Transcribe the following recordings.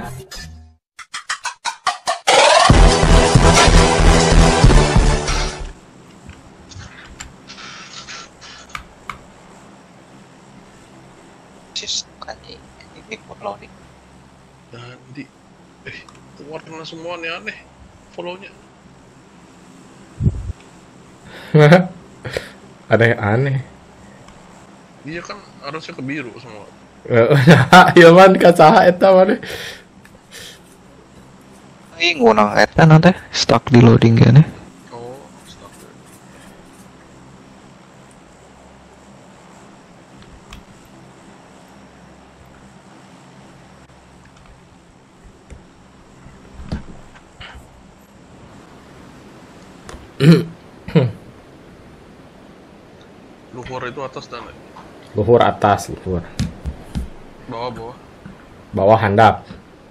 Ini follow nih. Nanti keluar kena semua nih aneh follow-nya. Aneh-aneh. Iya kan harusnya ke biru semua. Ya man kacaha eta mah. Ini ngunang eta nanti stuck di loading gini. Oh, stop. Luhur itu atas dan Luhur atas, luhur. bawah. Bawah handap.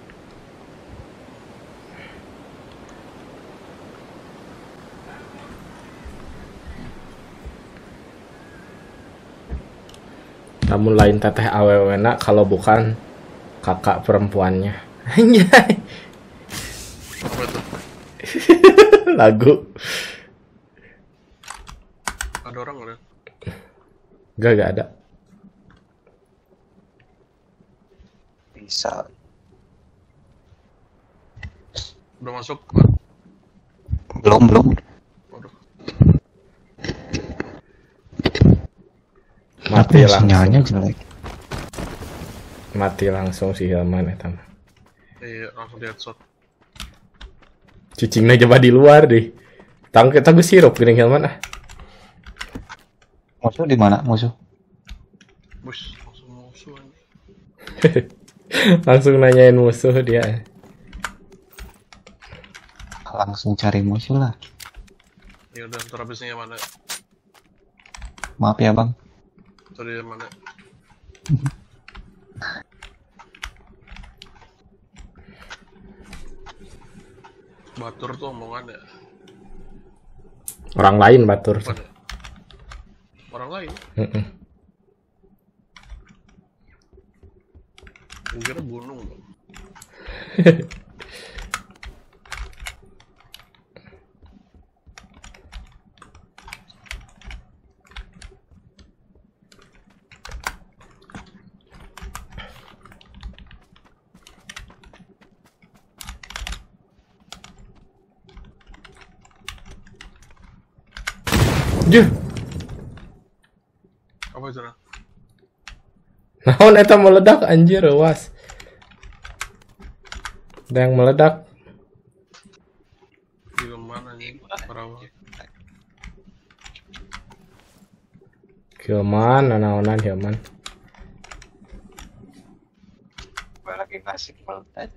Namun lain teteh awewena kalau bukan kakak perempuannya. Anjay. Apa itu? Lagu. Ada orang nggak? Gak ada. Bisa. Udah masuk? Belum. Waduh. Mati langsung. Sinyalnya jelek. Mati langsung si Hilman eta mah. Iya, langsung di headshot. Cicingna coba di luar deh. Tangke sirup gini Hilman ah. Musuh di mana musuh? Bus, langsung musuh aja. Langsung nanyain musuh dia. Langsung cari musuh lah. Ya udah, ntar habisnya yang mana? Maaf ya bang. Tadi yang mana? Batur tuh omongan ya. Orang lain batur. Bukan ya? Orang lain? Gue kira gunung dong. Juh. Apa itu nah? Naon eta meledak anjir awas. Ada yang meledak. Di mana nih? Perawan. Hilman, naonan Hilman. Gue lagi ngasih meledak.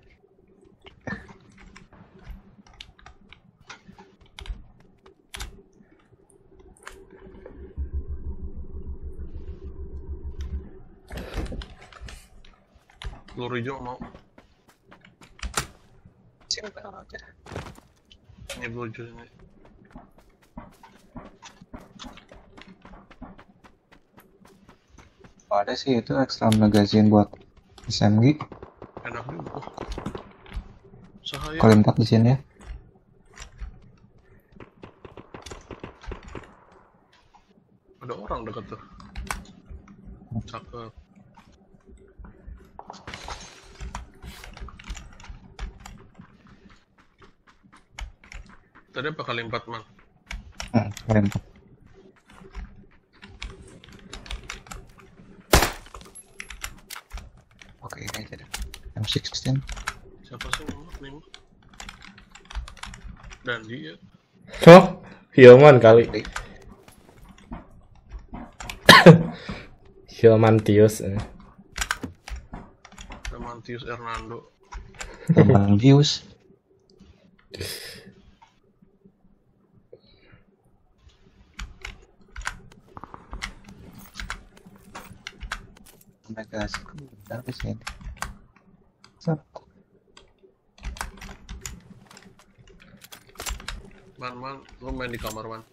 Peluru hijau mau. Simpen aja. Ini peluru hijau ini. Ada sih itu extra magazine buat SMG. Enak juga. Sahaya. Kalau 4 di sini ya. Ada orang dekat tuh. Cakep. Tadi apa kali 4 man? Kali 4. Oke ini aja deh. M16. Siapa sih nomor nih? Dan dia. Oh, Hilman kali. Hilmantius. Mantius Hernando. Teman views. Magazine. Apa sih ini? Man, lu main di kamar man.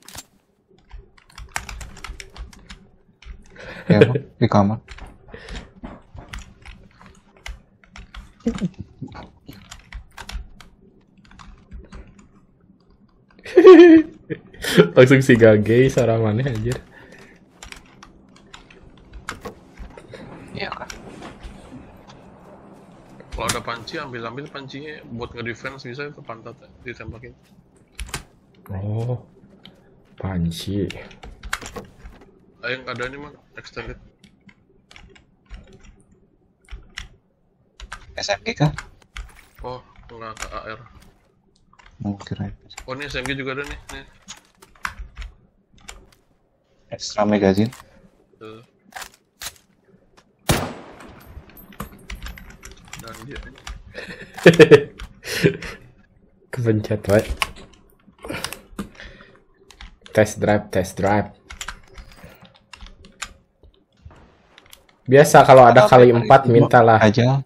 Ya, di kamar. Langsung si gage sarang maneh anjir. Iya kan. Kalau ada panci, ambil pancinya buat nge-defense bisa itu pantat ditembakin. Oh, panci. Yang ada ini mah extended. SMG kah? Oh, enggak AR. Mau kira Oh, ini SMG juga ada nih. Nih. extra magazine. Tuh. Dan dia ini. Kepencet wae. Test drive. Biasa kalau ada kali 4 mintalah. Aja.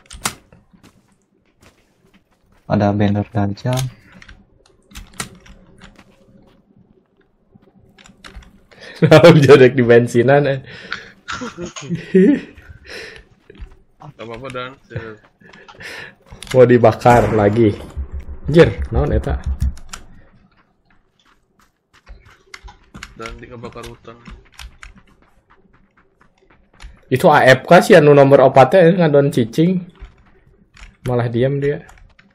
Ada banner aja. Lalu jodek di bensinan. Gak apa-apa dan Mau dibakar lagi. Anjir, naon eta? dan di ngebakar hutan. Itu AFK sih anu nomor opatnya ngadon cicing. Malah diam dia.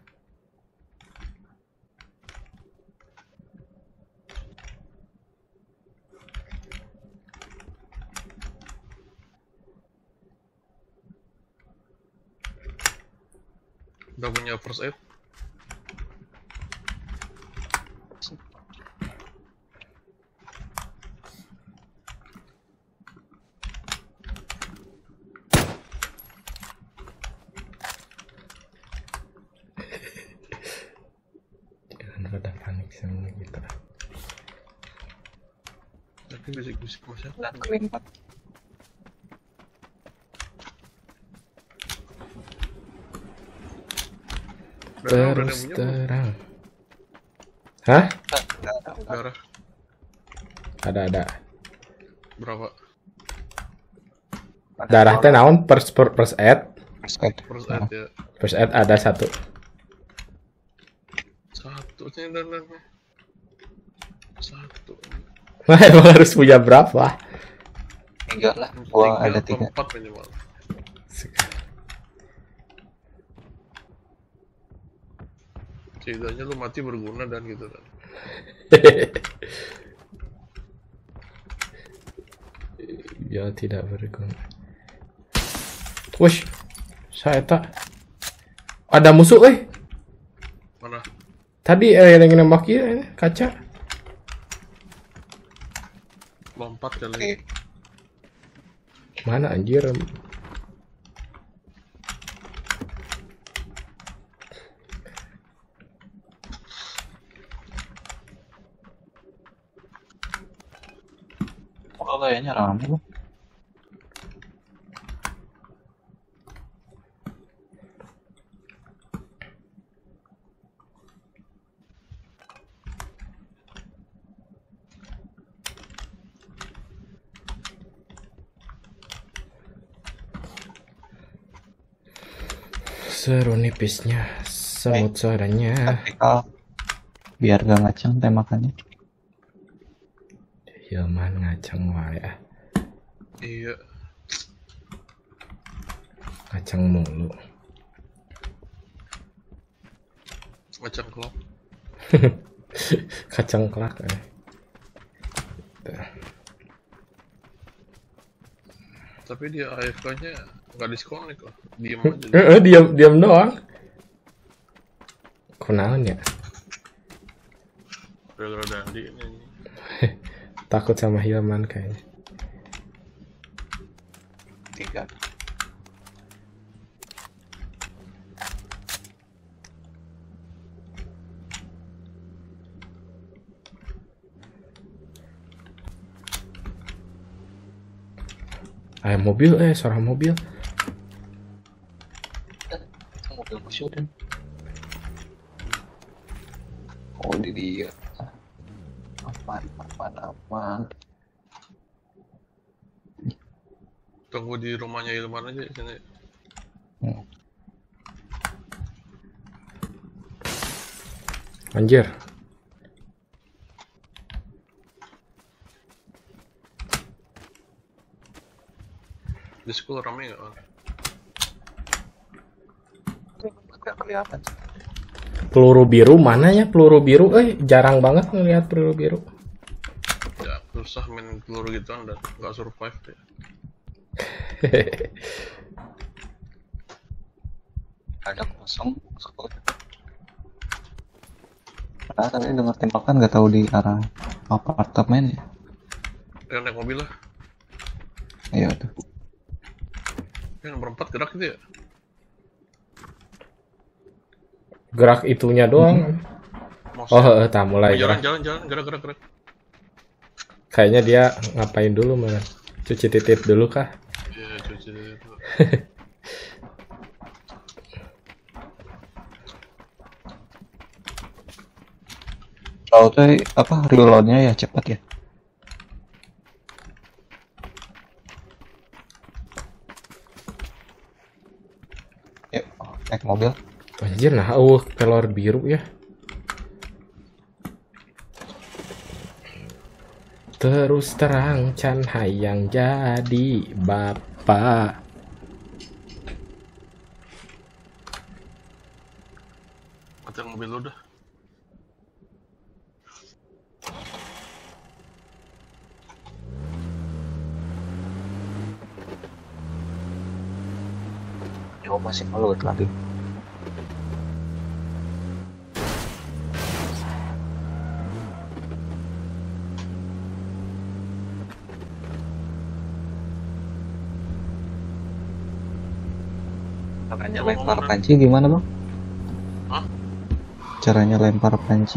Udah punya first aid. Jangan pada panik sama gitu. Tapi bisik-bisik masih Dan kali 4. Terus terang. Hah? Darah Ada. berapa? Darah teh naon first aid? First aid ya. First aid ada 1. Satu sih dan 1. Wah, emang harus punya berapa? 3 lah. Gua ada 3. 4 minimal. Setidaknya lu mati berguna dan gitu kan. Ya tidak berguna. Wush, saya tak ada musuh Mana? Tadi yang nembak kaca. Lompat kali. Mana anjir? Oh, kayaknya rame loh. Seru nipisnya, semut suaranya. Taktikal. Biar gak ngaceng tembakannya. Hilman ngaceng wae ah. Iya. Ngaceng mulu. Macam klop. Kacang kelak Tapi dia AFK-nya nggak disconnect loh. Diem aja. diam doang. Kunaon ya? Gara-gara Dandi ini. Takut sama Hilman kayaknya. 3. Ayam mobil, suara mobil. Mobil musuh dan. Oh, di dia. Aman. Tunggu di rumahnya Ilman aja di sini. Anjir. Di school rame nggak? Nggak kelihatan. Peluru biru mana ya peluru biru? Jarang banget ngelihat peluru biru. Ya susah main peluru gituan dan nggak survive ya. Ada kosong. Nah, tapi dengar tembakan nggak tahu di arah apartemen ya. Ya naik mobil lah. Iya tuh. Yang nomor 4 gerak gitu ya. Gerak itunya doang. Mouse. Tak mulai gerak. Jalan gerak. Kayaknya dia ngapain dulu malah? Cuci titik dulu kah? Iya, cuci dulu. Kalau tuh apa reloadnya ya cepat ya. Yuk, naik mobil. Anjir, nah, keluar biru ya. Terus terang can hayang jadi bapak. Matiin mobil lu dah. Yo masih ngeload lagi. Caranya lempar panci gimana bang? Hah? Caranya lempar panci.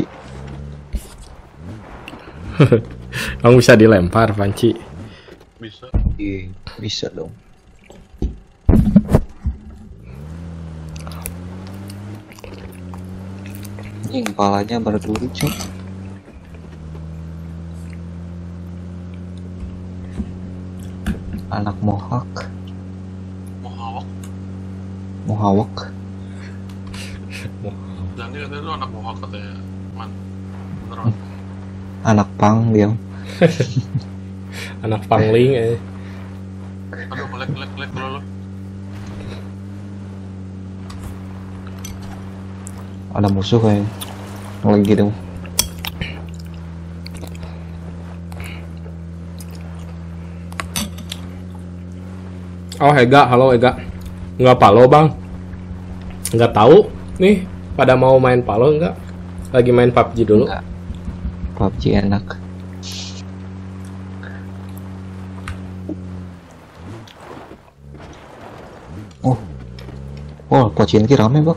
Kamu bisa dilempar panci. Bisa. Iya, bisa dong. Ini kepalanya berduri cok. Anak mohawk. Mohawk. Dan dia katanya lu anak mohawk katanya. Man. Beneran. Anak pang dia. Anak pangling Aduh, melek dulu lu. Ada musuh kayak lagi dong. Oh Ega, halo Ega. Nggak palo bang? Nggak tahu nih. Pada mau main palo nggak? Lagi main PUBG dulu. Enggak. PUBG enak. Oh, Pochinki rame bang.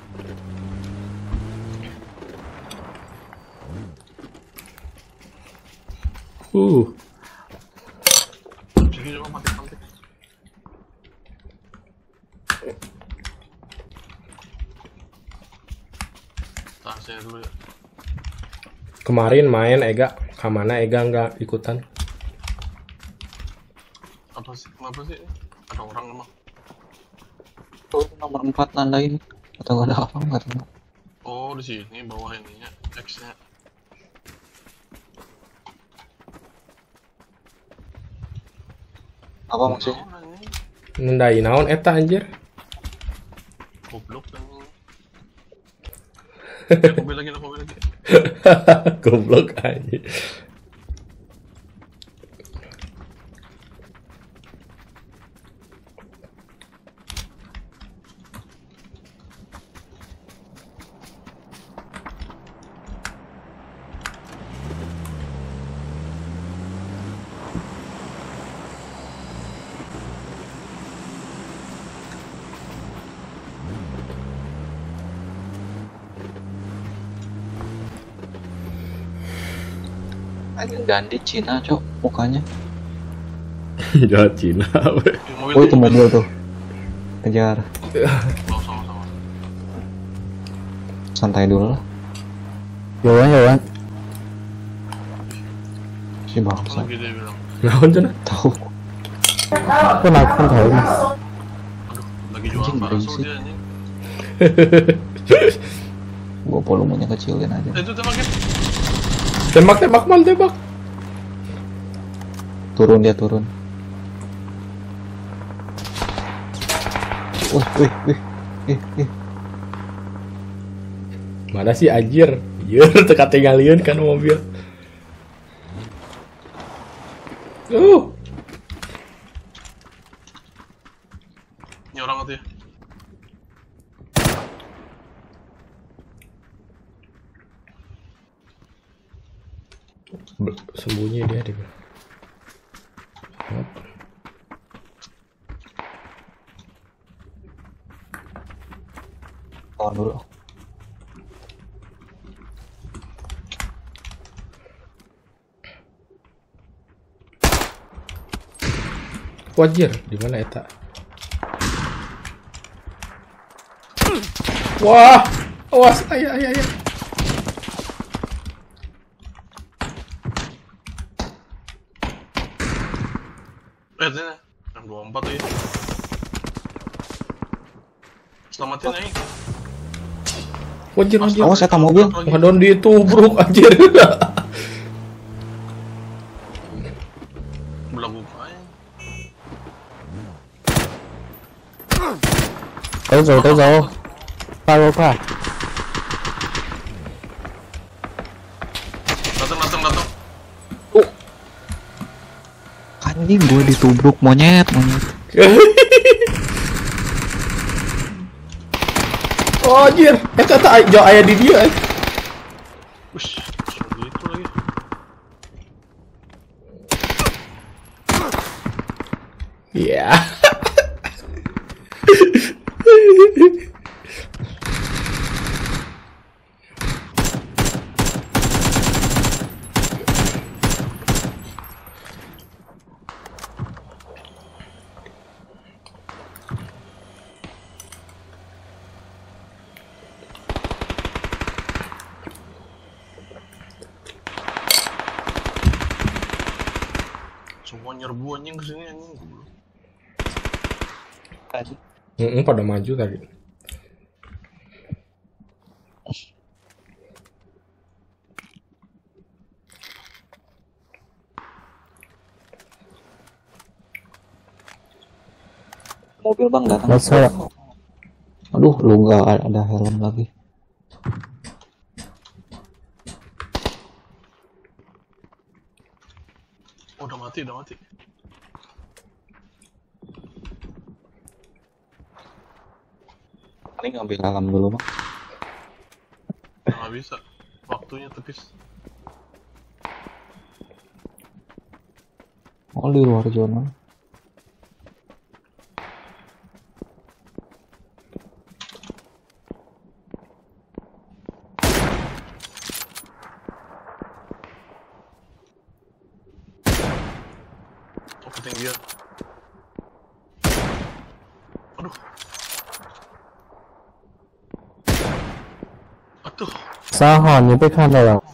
Sini coba mati. Tahan saya dulu ya. Kemarin main Ega, kemana Ega nggak ikutan? Apa sih? Kenapa sih? Ada orang emang. Tuh nomor 4 nandain. Atau ada apa nggak tahu. Oh, di sini bawah ininya X-nya. Apa maksudnya? Nendai naon eta anjir? Goblok kan. Naik mobil lagi. Goblok anjir. Anjing Gandhi Cina cok mukanya. Jahat Cina. Oh itu mobil tuh. Kejar. Sama. Santai dulu lah. Yowan. Si bangsa. Lagi dia bilang. Naon cenah? Tahu. Kenapa tahu mas? Aduh, lagi jual Anjing, bakso berisik. dia anjing. Gua volumenya kecilin aja. Itu tembakin. Tembak man tembak. Turun dia turun. Wih, wih, wih. Ih. Mana sih anjir? Iya, teka tinggalin kan mobil. Ini orang itu ya. Sembunyi dia di. Tahan dulu. Wajir, di mana eta? Wah, awas, ayah. Ini yang 24 ya. Selamatin aja. Wajir. Awas eta mobil. Wadon ditubruk anjir. Belagu aja. Tới rồi. Qua. Datang. Anjing gue ditubruk monyet. Oh anjir, eta tak jauh ayah di dia. Wush, gitu lagi. Iya. Semua nyerbu anjing kesini anjing. Pada maju tadi. Mobil bang datang. Masa Aduh, lu nggak ada helm lagi. Oh, udah mati. Paling ngambil helm dulu bang. Nggak bisa. Waktunya tipis. Oh di luar zona. Oh, ketinggian. Aduh. Sao hòn như biết khăn rồi à?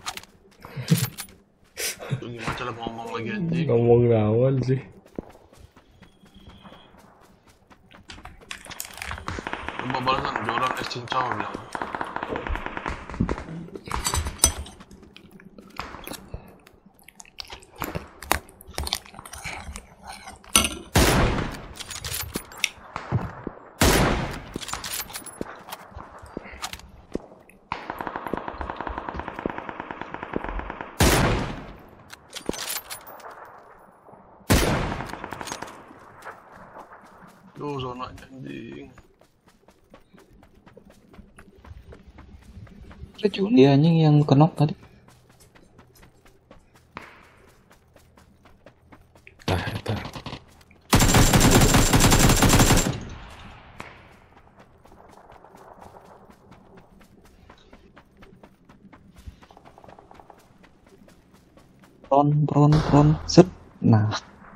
Itu gimana cara ngomong lagi anjing? Ngomong naon sih? Coba balasan Joran es cincau bilang. Duh, zona anjing. Juli anjing yang kenok tadi. Nah, eta. Pron. Set. Nah,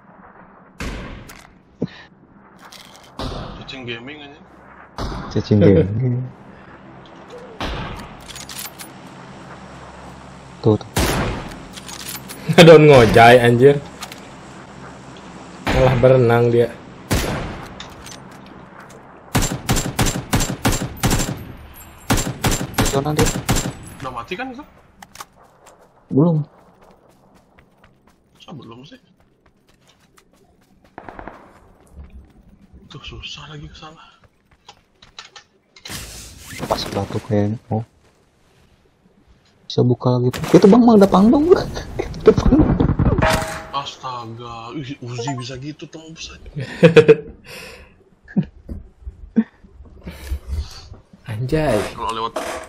Cacing gaming anjing. cacing game. Tuh. Ngadon ngojay anjir. Malah berenang dia. Zona dia. Udah mati kan itu? Belum. Masa belum sih? Tuh susah lagi kesana. Pas batu kayaknya. Oh. Bisa buka lagi. Itu bang mah ada panggung. Itu depan. Astaga, Uzi bisa gitu tembus aja. Anjay. Kalau lewat